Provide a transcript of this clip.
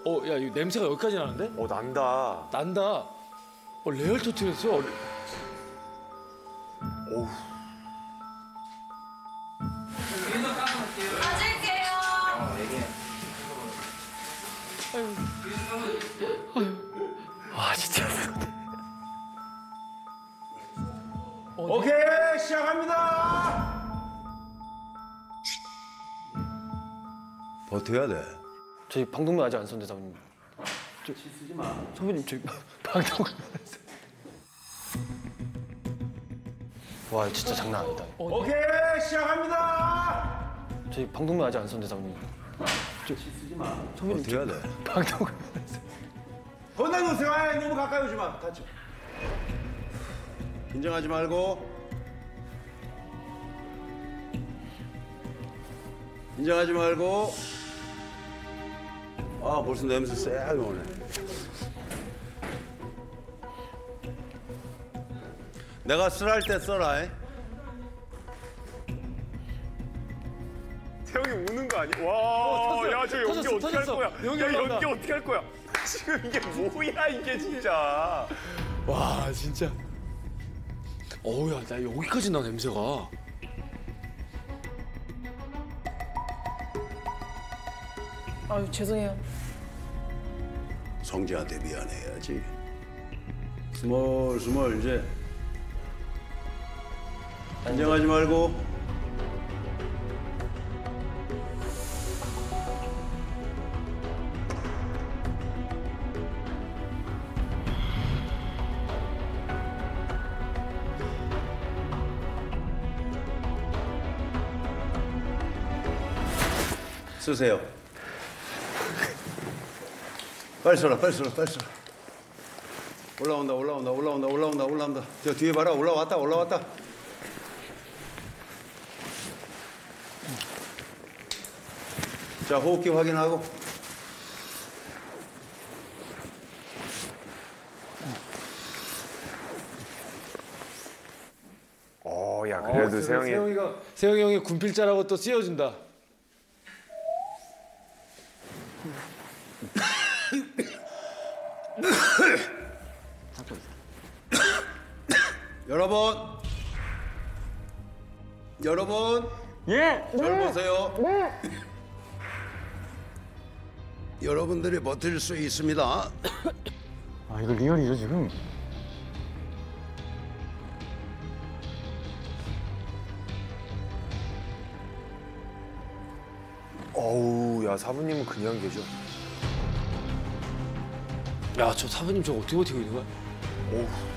야, 이 냄새가 여기까지 나는데? 난다. 난다. 레알 토트였어. 어우. 맞을게요. 와, 진짜. 오케이, 시작합니다. 버텨야 돼. 저희 방독면 아직 안 썼는데, 사부님. 쓰지 마. 선배님, 저희 방독면 안 썼어요. 와, 진짜 장난 아니다. 오케이, 시작합니다. 저희 방독면 아직 안 썼는데, 사부님. 쓰지 마. 선배님, 버텨야 돼. 방독면 안 썼어요. 건너놓으세요. 아이, 너무 가까이 오지 마. 다쳐. 긴장하지 말고. 긴장하지 말고. 아, 벌써 냄새 쎄하게 오네. 내가 쓰랄 때 써라. 태영이 우는 거 아니야? 와, 터졌어. 야, 저 연기 터졌어, 어떻게 할 터졌어. 거야? 연기 야, 올라온다. 연기 어떻게 할 거야? 지금 이게 뭐야, 이게 진짜. 와, 진짜. 야, 나 여기까지 나 냄새가. 아유, 죄송해요. 성재한테 미안해야지. 스멀스멀 이제. 긴장하지 말고. 쓰세요. 빨리 써라, 빨리 써라, 빨리 써라. 올라온다. 저 뒤에 봐라, 올라왔다. 자, 호흡기 확인하고. 야, 그래도 세영이 형이 군필자라고 또 씌워준다. 여러분. 예. 잘 보세요. 여러분들이 버틸 수 있습니다. 아, 이거 리얼이죠, 지금? 어우, 야, 사부님은 그냥 계셔. 야, 저 사부님 저거 어떻게 버티고 있는 거야? 오우.